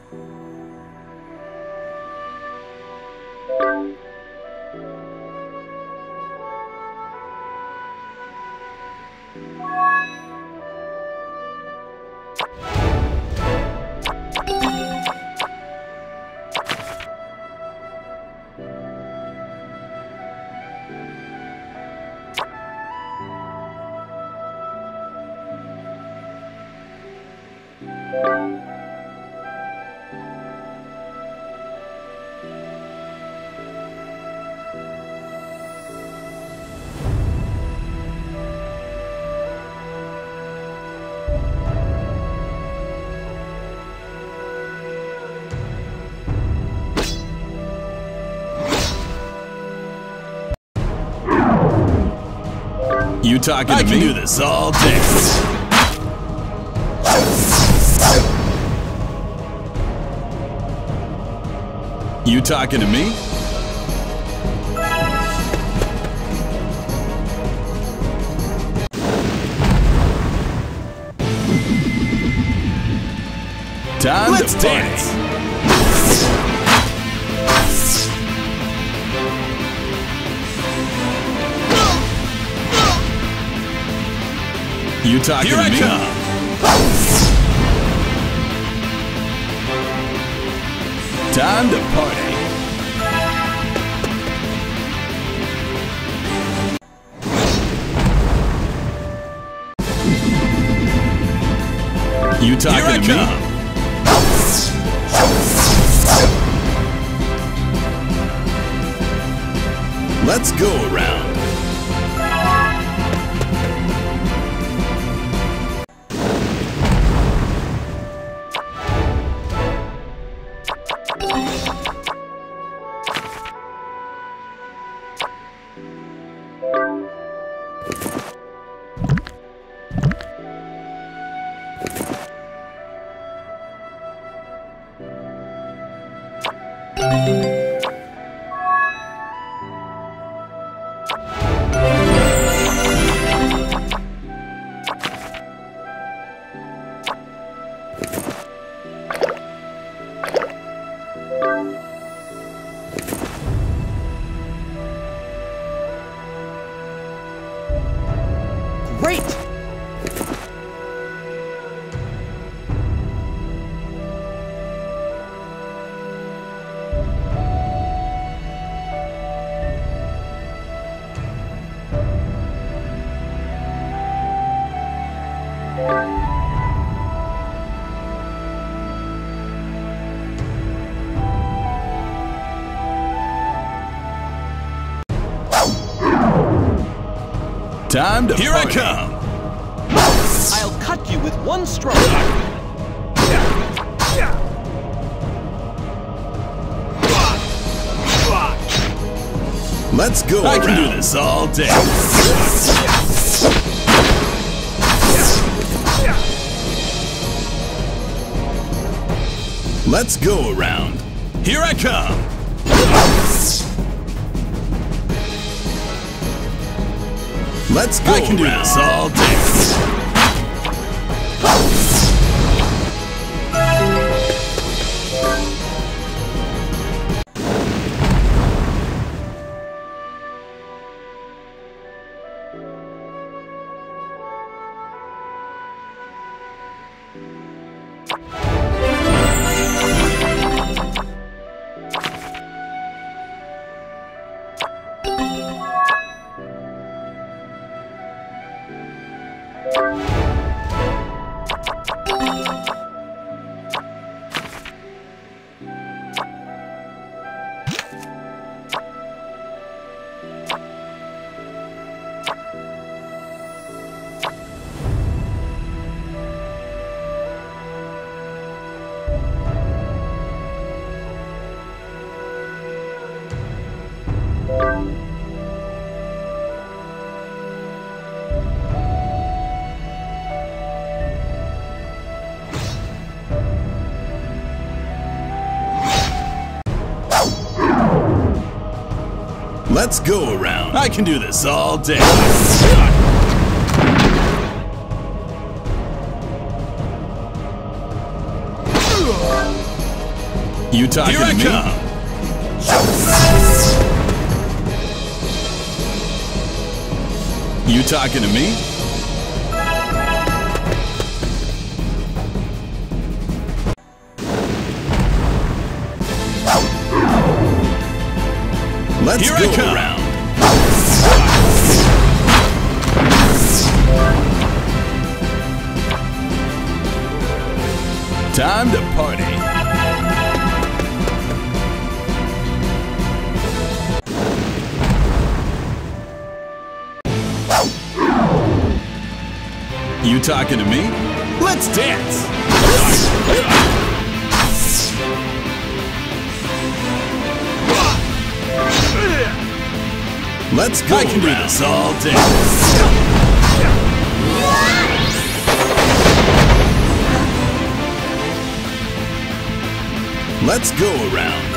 You talking to me? I can do this all day. You talking to me? Time Let's to dance. You talking Here to I me? come. Time to party. You talking Here I to me? come. Let's go around. Great! Time to Here party. I come! I'll cut you with one stroke. Let's go I around. can do this all day. Let's go around. Here I come! Let's go I can do around. this all day. Let's go around. I can do this all day. You talking Here I to me? come. You talking to me? Let's Here go I come. around. Time to party. You talking to me? Let's dance. Let's go I can do around. this all day. Let's go around.